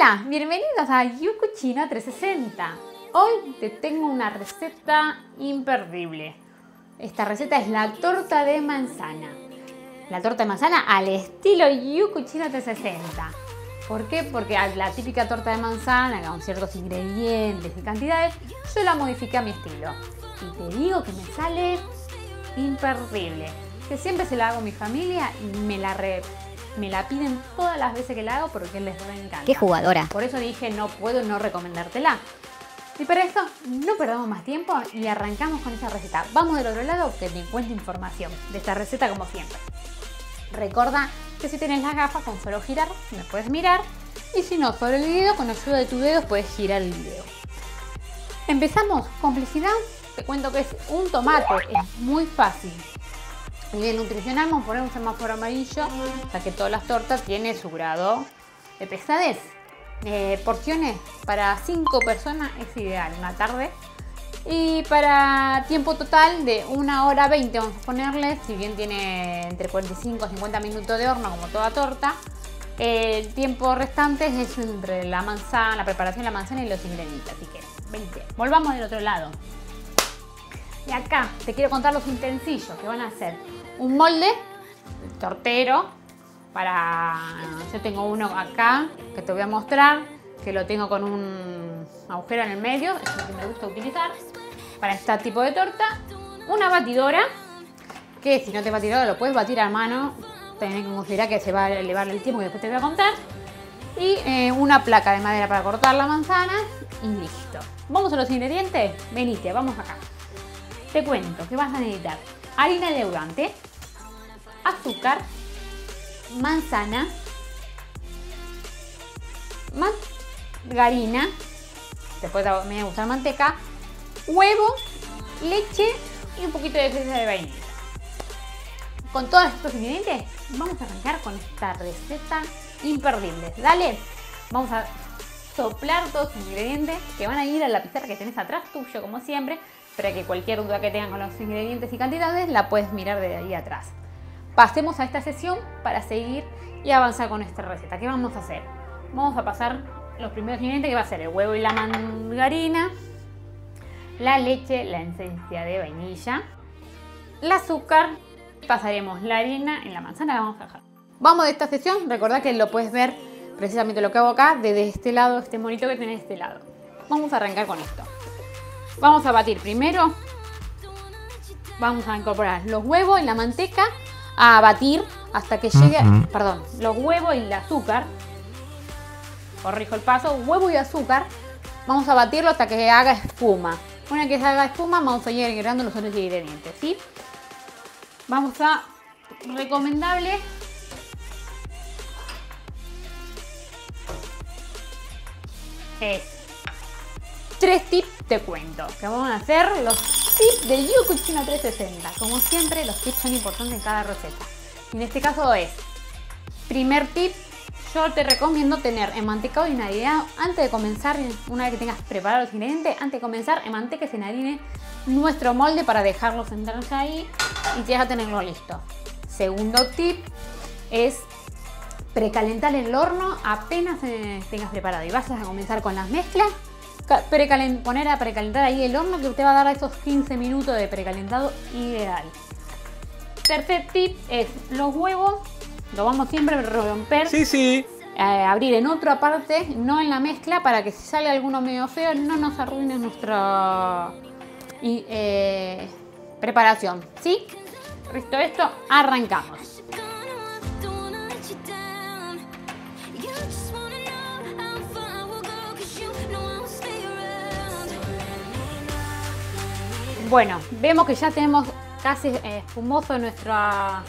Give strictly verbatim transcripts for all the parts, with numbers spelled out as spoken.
Hola, bienvenidos a YouCucina trescientos sesenta. Hoy te tengo una receta imperdible. Esta receta es la torta de manzana. La torta de manzana al estilo YouCucina trescientos sesenta. ¿Por qué? Porque a la típica torta de manzana, con ciertos ingredientes y cantidades, yo la modifiqué a mi estilo. Y te digo que me sale imperdible. Que siempre se la hago a mi familia y me la re... Me la piden todas las veces que la hago porque les encanta. ¡Qué jugadora! Por eso dije, no puedo no recomendártela. Y para esto, no perdamos más tiempo y arrancamos con esta receta. Vamos del otro lado que te cuente información de esta receta como siempre. Recuerda que si tienes las gafas, con solo girar me puedes mirar. Y si no, sobre el video, con ayuda de tus dedos puedes girar el video. Empezamos. Complicidad. Te cuento que es un tomate. Es muy fácil. A nivel nutricional vamos a poner un semáforo amarillo, ya que todas las tortas tienen su grado de pesadez. Eh, porciones para cinco personas es ideal, una tarde. Y para tiempo total de una hora veinte vamos a ponerle, si bien tiene entre cuarenta y cinco a cincuenta minutos de horno como toda torta. El tiempo restante es entre la manzana, la preparación de la manzana y los ingredientes, así que veinte. Volvamos del otro lado. Y acá te quiero contar los utensilios que van a hacer. Un molde tortero para... Yo tengo uno acá que te voy a mostrar, que lo tengo con un agujero en el medio, es lo que me gusta utilizar para este tipo de torta. Una batidora, que si no te batidora lo puedes batir a mano, tenés que considerar que se va a elevar el tiempo que después te voy a contar. Y eh, una placa de madera para cortar la manzana y listo. Vamos a los ingredientes. Venite, vamos acá. Te cuento que vas a necesitar harina leudante, azúcar, manzana, margarina, después me gusta manteca, huevo, leche y un poquito de esencia de vainilla. Con todos estos ingredientes vamos a arrancar con esta receta imperdible. Dale, vamos a soplar todos los ingredientes que van a ir a la pizarra que tenés atrás tuyo como siempre, para que cualquier duda que tengan con los ingredientes y cantidades la puedes mirar de ahí atrás. Pasemos a esta sesión para seguir y avanzar con esta receta. ¿Qué vamos a hacer? Vamos a pasar los primeros ingredientes, que va a ser el huevo y la margarina, la leche, la esencia de vainilla, el azúcar. Pasaremos la harina en la manzana, la vamos a dejar. Vamos de esta sesión, recordad que lo puedes ver precisamente lo que hago acá, desde este lado, este monito que tenés de este lado. Vamos a arrancar con esto. Vamos a batir primero, vamos a incorporar los huevos y la manteca a batir hasta que llegue, uh-huh. perdón, los huevos y el azúcar, corrijo el paso, huevo y azúcar, vamos a batirlo hasta que haga espuma. Una vez que se haga espuma vamos a ir agregando los otros ingredientes, ¿sí? Vamos a, recomendable, es tres tips te cuento, que vamos a hacer los tips de YouCucina trescientos sesenta. Como siempre, los tips son importantes en cada receta. Y en este caso es, primer tip, yo te recomiendo tener enmantecado y enharinado antes de comenzar, una vez que tengas preparados los ingredientes, antes de comenzar, enmanteca y se enharine nuestro molde para dejarlo sentarse ahí y ya tenerlo listo. Segundo tip es precalentar el horno apenas eh, tengas preparado y vas a comenzar con las mezclas. Poner a precalentar ahí el horno, que te va a dar esos quince minutos de precalentado ideal. Tercer tip es los huevos, lo vamos siempre a romper, sí, sí. Eh, abrir en otra parte, no en la mezcla, para que si sale alguno medio feo no nos arruine nuestra y, eh, preparación, ¿sí? Listo esto, arrancamos. Bueno, vemos que ya tenemos casi eh, espumoso nuestra,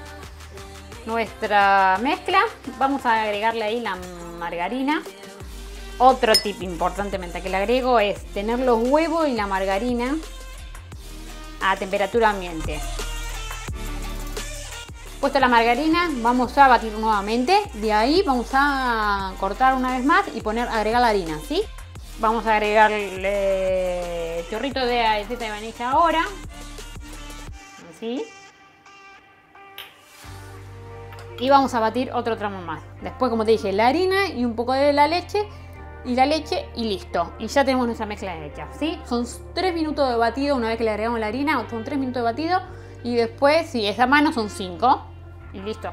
nuestra mezcla. Vamos a agregarle ahí la margarina. Otro tip importantemente que le agrego es tener los huevos y la margarina a temperatura ambiente. Puesta la margarina, vamos a batir nuevamente. De ahí vamos a cortar una vez más y poner, agregar la harina, ¿sí? Vamos a agregarle chorrito de aceite de vainilla ahora. Así. Y vamos a batir otro tramo más. Después, como te dije, la harina y un poco de la leche. Y la leche y listo. Y ya tenemos nuestra mezcla hecha, ¿sí? Son tres minutos de batido una vez que le agregamos la harina. Son tres minutos de batido. Y después, si es a mano, son cinco. Y listo.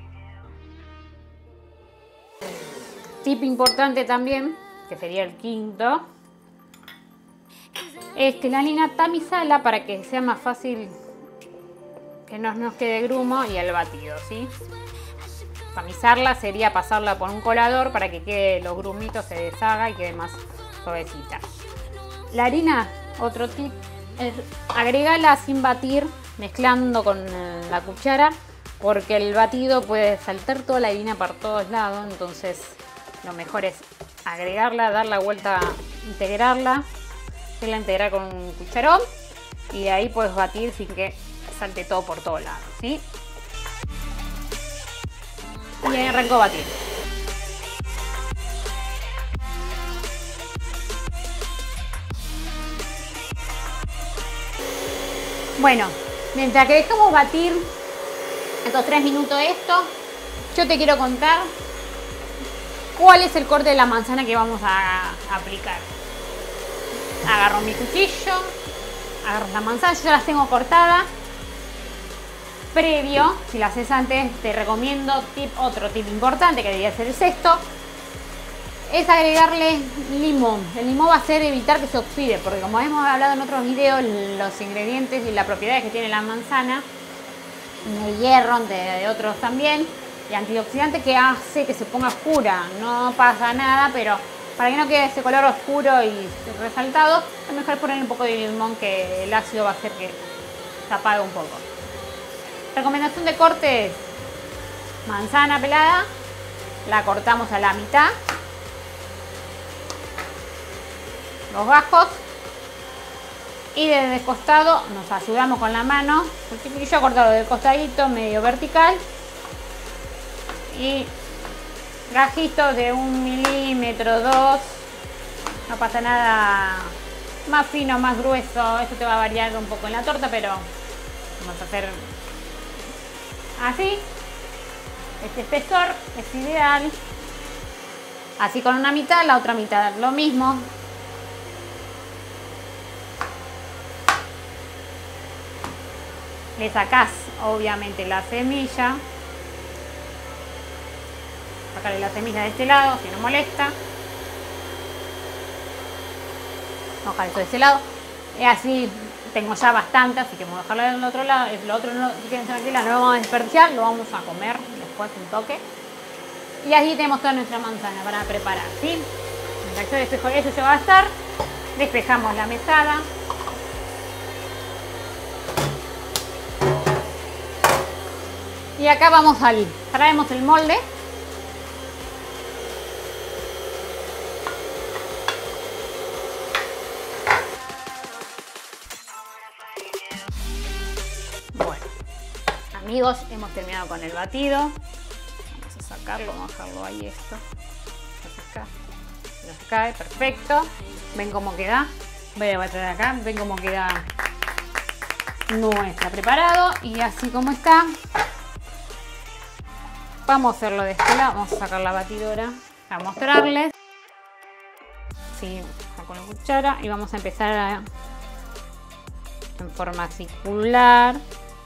Tip importante también, que sería el quinto, es que la harina tamizala para que sea más fácil que no nos quede grumo y el batido, ¿sí? Tamizarla sería pasarla por un colador para que quede los grumitos, se deshaga y quede más suavecita. La harina, otro tip, es agregarla sin batir, mezclando con la cuchara, porque el batido puede saltar toda la harina por todos lados. Entonces lo mejor es agregarla, dar la vuelta, integrarla, hacerla integrar con un cucharón y de ahí puedes batir sin que salte todo por todos lados, ¿sí? Y ahí arranco a batir. Bueno, mientras que dejamos batir estos tres minutos esto, yo te quiero contar cuál es el corte de la manzana que vamos a aplicar. Agarro mi cuchillo, agarro la manzana, yo ya las tengo cortadas. Previo, si las haces antes, te recomiendo tip, otro tip importante que debería ser el sexto, es agregarle limón. El limón va a hacer evitar que se oxide, porque como hemos hablado en otros videos, los ingredientes y las propiedades que tiene la manzana, el hierro, de, de otros también, y antioxidante que hace que se ponga oscura. No pasa nada, pero para que no quede ese color oscuro y resaltado, es mejor poner un poco de limón, que el ácido va a hacer que se apague un poco. Recomendación de corte es manzana pelada, la cortamos a la mitad, los bajos, y desde el costado nos ayudamos con la mano, porque yo he cortado del costadito medio vertical, y gajitos de un milímetro, dos, no pasa nada, más fino, más grueso, esto te va a variar un poco en la torta, pero vamos a hacer así. Este espesor es ideal, así con una mitad, la otra mitad lo mismo. Le sacás obviamente la semilla, sacarle la semilla de este lado si no molesta, ojalá esto de este lado, y así tengo ya bastante, así que vamos a dejarlo del otro lado. Lo otro no, si quieren saber, no lo vamos a desperdiciar, lo vamos a comer después un toque. Y así tenemos toda nuestra manzana para preparar, ¿sí? Mientras yo despejo eso, ya va a estar. Despejamos la mesada. Y acá vamos al, traemos el molde. Bueno, amigos, hemos terminado con el batido. Vamos a sacarlo, vamos a dejarlo ahí esto. Acá. No se cae, perfecto. Ven cómo queda. Voy a traer acá, ven cómo queda nuestra preparado. Y así como está, vamos a hacerlo de este lado. Vamos a sacar la batidora a mostrarles. Sí, con la cuchara. Y vamos a empezar a, en forma circular.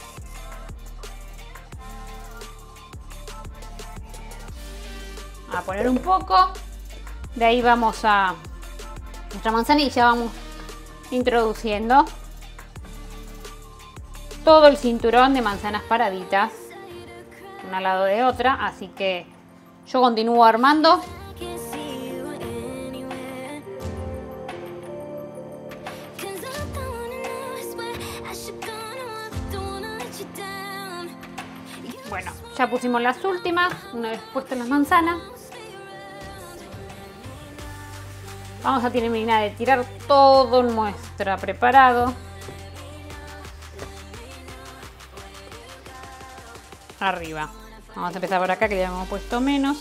A poner un poco. De ahí vamos a nuestra manzanilla. Vamos introduciendo todo el cinturón de manzanas paraditas, una al lado de otra, así que yo continúo armando. Bueno, ya pusimos las últimas, una vez puestas las manzanas. Vamos a terminar de tirar todo nuestro preparado arriba. Vamos a empezar por acá, que ya hemos puesto menos.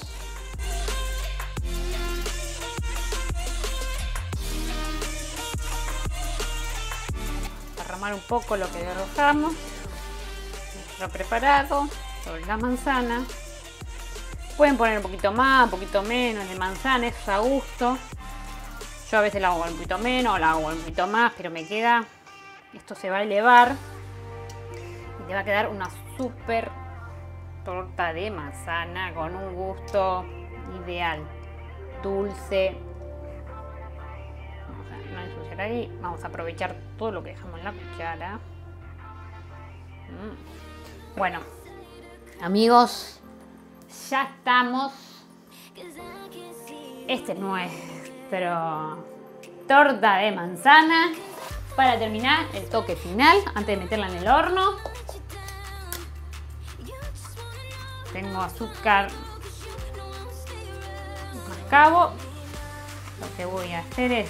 Derramar un poco lo que derrojamos. Nuestro preparado sobre la manzana. Pueden poner un poquito más, un poquito menos de manzana, eso es a gusto. Yo a veces la hago un poquito menos, la hago un poquito más, pero me queda... Esto se va a elevar y te va a quedar una súper torta de manzana con un gusto ideal, dulce. Vamos a no ensuciar ahí, vamos a aprovechar todo lo que dejamos en la cuchara. Mm. Bueno, amigos, ya estamos. Este es nuestro torta de manzana. Para terminar, el toque final, antes de meterla en el horno. Tengo azúcar mascabo. Lo que voy a hacer es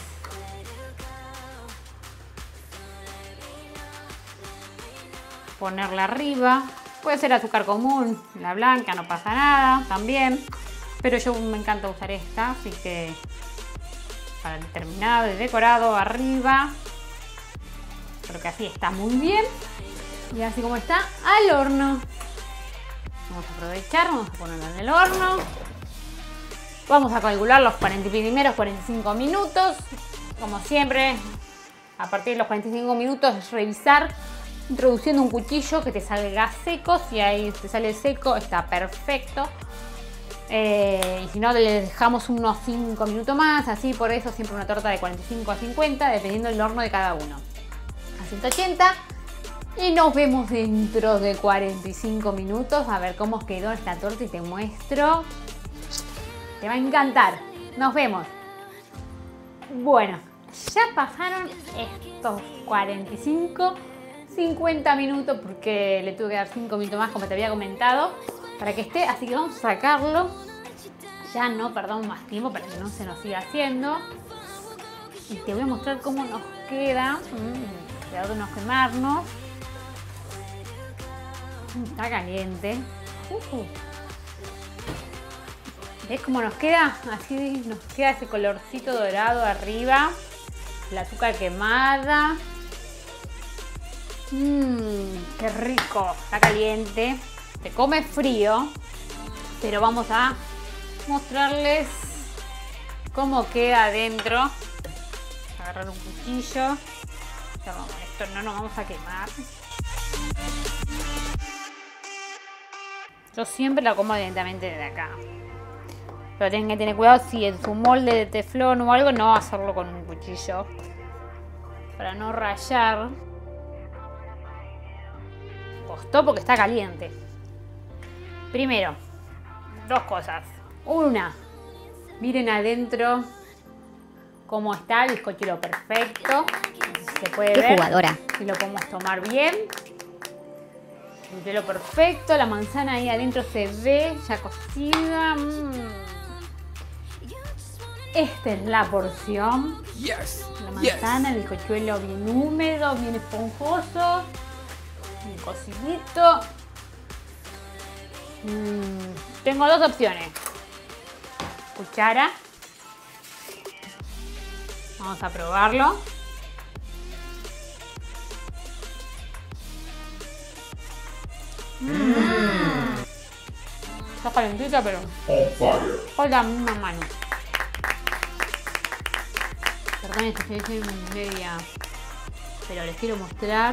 ponerla arriba. Puede ser azúcar común, la blanca, no pasa nada también. Pero yo me encanta usar esta, así que para el terminado y decorado arriba. Creo que así está muy bien. Y así como está, al horno. Vamos a aprovechar, vamos a ponerlo en el horno. Vamos a calcular los cuarenta primeros cuarenta y cinco minutos. Como siempre, a partir de los cuarenta y cinco minutos es revisar, introduciendo un cuchillo que te salga seco. Si ahí te sale seco, está perfecto. Eh, y si no, le dejamos unos cinco minutos más. Así, por eso siempre una torta de cuarenta y cinco a cincuenta, dependiendo del horno de cada uno. A ciento ochenta. Y nos vemos dentro de cuarenta y cinco minutos a ver cómo quedó esta torta y te muestro. Te va a encantar. Nos vemos. Bueno, ya pasaron estos cuarenta y cinco, cincuenta minutos porque le tuve que dar cinco minutos más como te había comentado para que esté, así que vamos a sacarlo. Ya no perdamos más tiempo para que no se nos siga haciendo. Y te voy a mostrar cómo nos queda. Mm, cuidado de no quemarnos. Está caliente. Uh. ¿Ves cómo nos queda? Así nos queda ese colorcito dorado arriba. El azúcar quemada. Mmm, qué rico. Está caliente. Se come frío. Pero vamos a mostrarles cómo queda adentro. Agarrar un cuchillo. Esto no nos vamos a quemar. Yo siempre la como directamente de acá. Pero tienen que tener cuidado si en su molde de teflón o algo, no hacerlo con un cuchillo. Para no rayar. Costó porque está caliente. Primero, dos cosas. Una, miren adentro cómo está el bizcochuelo perfecto. Se puede ¡Qué ver. jugadora! Si lo podemos tomar bien. El pelo perfecto, la manzana ahí adentro se ve ya cocida. Mm. Esta es la porción. Yes. La manzana, yes. El bizcochuelo bien húmedo, bien esponjoso, bien cocidito. Mm. Tengo dos opciones. Cuchara. Vamos a probarlo. Mm. Está calentita, pero con la misma mano. Perdón, estoy en media, pero les quiero mostrar.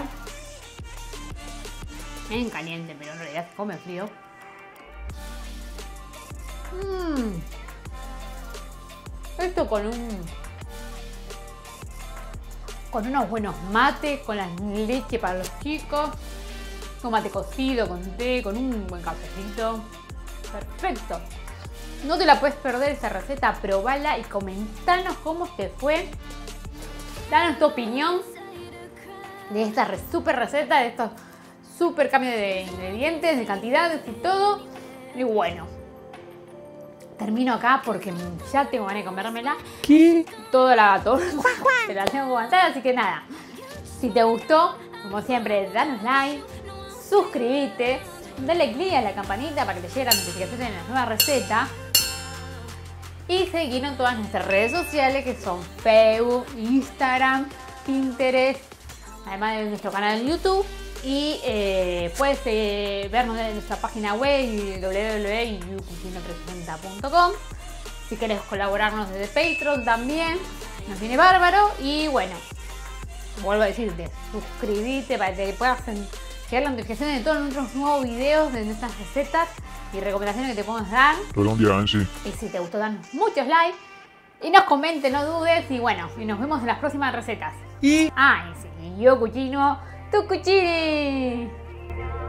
En caliente, pero en realidad se come frío. Mm. Esto con un con unos buenos mates, con la leche para los chicos. Un mate cocido, con té, con un buen cafecito. Perfecto. No te la puedes perder esta receta, probala y comentanos cómo te fue. Danos tu opinión de esta re super receta, de estos super cambios de ingredientes, de cantidades y todo. Y bueno, termino acá porque ya tengo ganas de comérmela. ¿Qué? Toda la torta. Te la tengo que aguantar, así que nada. Si te gustó, como siempre, danos like. Suscríbete, dale click a la campanita para que te lleguen las notificaciones de las nuevas recetas. Y seguirnos en todas nuestras redes sociales que son Facebook, Instagram, Pinterest, además de nuestro canal de YouTube. Y eh, puedes eh, vernos en nuestra página web w w w punto you cucino trescientos sesenta punto com. Si querés colaborarnos desde Patreon también, nos viene bárbaro. Y bueno, vuelvo a decirte, suscríbete para que puedas llegar las notificaciones de todos nuestros nuevos videos, de nuestras recetas y recomendaciones que te podemos dar. Redondean, sí. Y si te gustó, danos muchos likes y nos comenten, no dudes. Y bueno, y nos vemos en las próximas recetas. Y... Ah, y sí, yo cucino, tu cuchini.